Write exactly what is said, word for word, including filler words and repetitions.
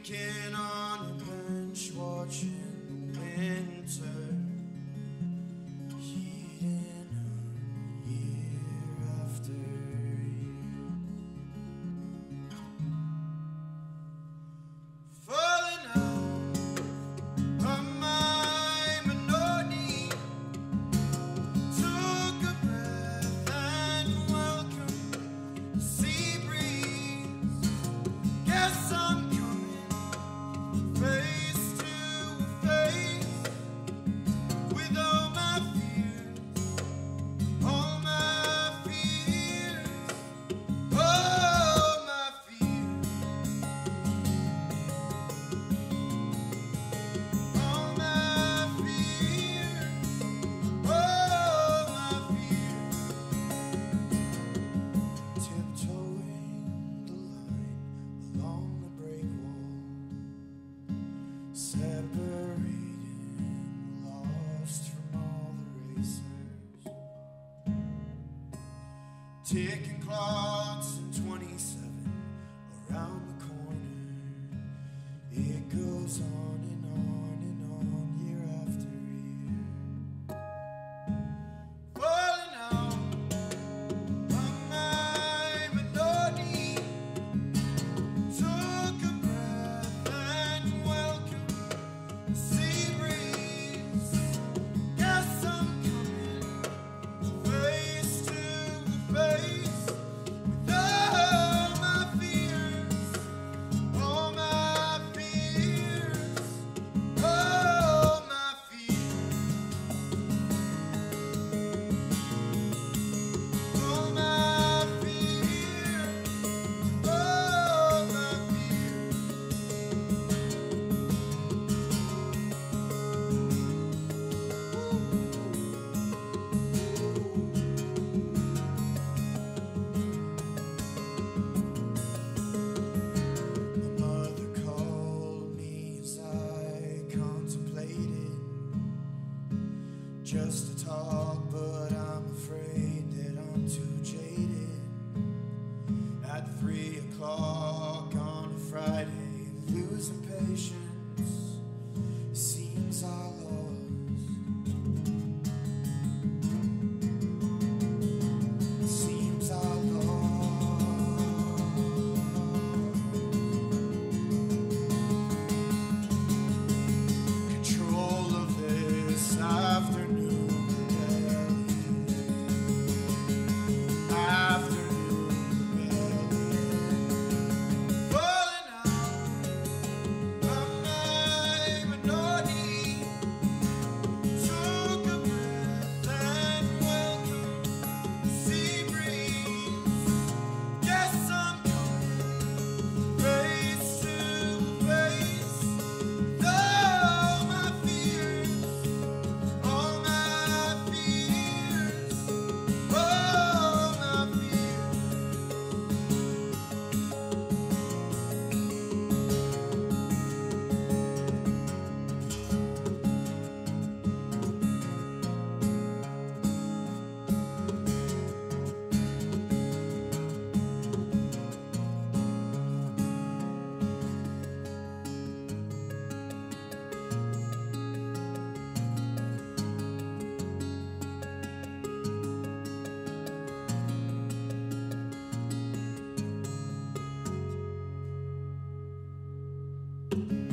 drinking on a bench, watching the winter heating up year after year, falling out on my minority. Took a breath and welcome the sea breeze. Guess I'm coming face to face with all my fears, all my fears, all my fears, all my fears, all my fears. Tiptoeing the line along the break wall, separating the lost from all the racers, ticking clocks in twenty-seven around the corner. It goes on and on and on year after year, falling out on my minority. Took a breath and welcomed the sea breeze. Guess I'm coming face to face with all my fears, all my fears, all my fears, all my fears, all my fears. My mother called me as I contemplated just to talk, but I'm afraid that I'm too jaded. At three o'clock on a Friday, losing patience, seems I lost. Seems I lost control of this afternoon rebellion. Afternoon rebellion, falling out of my minority. Took a breath and welcomed the sea breeze. Guess I'm coming face to face with all my fears, all my fears, all my fears. Thank you.